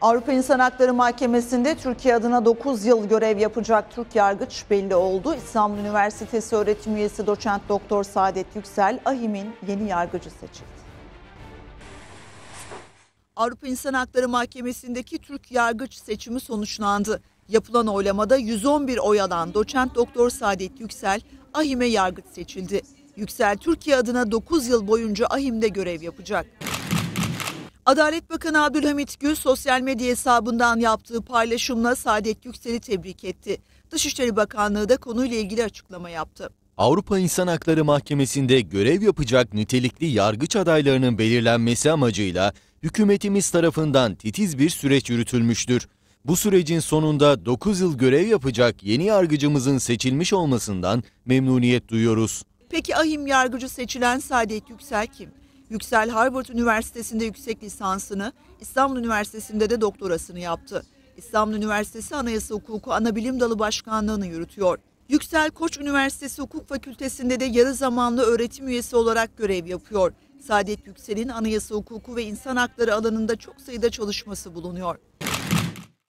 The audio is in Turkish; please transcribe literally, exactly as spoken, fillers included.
Avrupa İnsan Hakları Mahkemesi'nde Türkiye adına dokuz yıl görev yapacak Türk yargıç belli oldu. İstanbul Üniversitesi öğretim üyesi doçent doktor Saadet Yüksel, AİHM'in yeni yargıcı seçildi. Avrupa İnsan Hakları Mahkemesi'ndeki Türk yargıç seçimi sonuçlandı. Yapılan oylamada yüz on bir oy alan doçent doktor Saadet Yüksel, AİHM'e yargıç seçildi. Yüksel, Türkiye adına dokuz yıl boyunca AİHM'de görev yapacak. Adalet Bakanı Abdülhamit Gül sosyal medya hesabından yaptığı paylaşımla Saadet Yüksel'i tebrik etti. Dışişleri Bakanlığı da konuyla ilgili açıklama yaptı. Avrupa İnsan Hakları Mahkemesi'nde görev yapacak nitelikli yargıç adaylarının belirlenmesi amacıyla hükümetimiz tarafından titiz bir süreç yürütülmüştür. Bu sürecin sonunda dokuz yıl görev yapacak yeni yargıcımızın seçilmiş olmasından memnuniyet duyuyoruz. Peki AİHM yargıcı seçilen Saadet Yüksel kim? Yüksel, Harvard Üniversitesi'nde yüksek lisansını, İstanbul Üniversitesi'nde de doktorasını yaptı. İstanbul Üniversitesi Anayasa Hukuku Anabilim Dalı Başkanlığı'nı yürütüyor. Yüksel, Koç Üniversitesi Hukuk Fakültesi'nde de yarı zamanlı öğretim üyesi olarak görev yapıyor. Saadet Yüksel'in anayasa hukuku ve insan hakları alanında çok sayıda çalışması bulunuyor.